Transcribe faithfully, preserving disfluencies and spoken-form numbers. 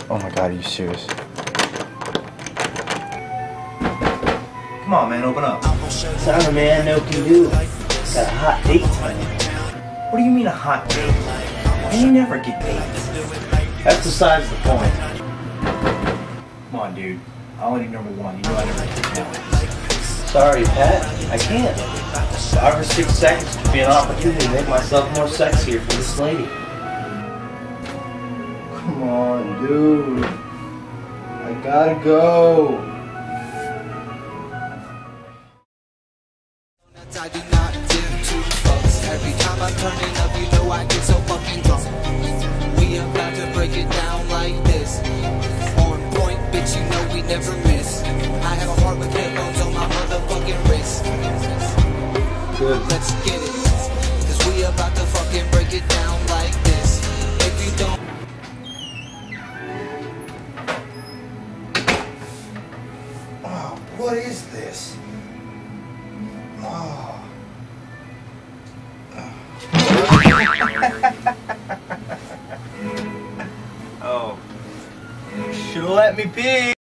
Oh my god, are you serious? Come on, man, open up. Sorry, man, no can do. Got a hot date tonight. What do you mean a hot date? And you never get dates. That's besides the point. Come on, dude. I only need number one. You know I never take challenges. Sorry, Pat. I can't. Five or six seconds could be an opportunity to make myself more sexier for this lady. Come on, dude. I gotta go. I do not give two fucks. Every time I'm turning up, you know I get so fucking drunk. We about to break it down like this. On point, bitch, you know we never miss. I have a heart with headphones on my motherfucking wrist. Good. Let's get it. Cause we about to fucking break it down like this. If you don't. Oh, what is this? Oh. Oh. Should've let me pee.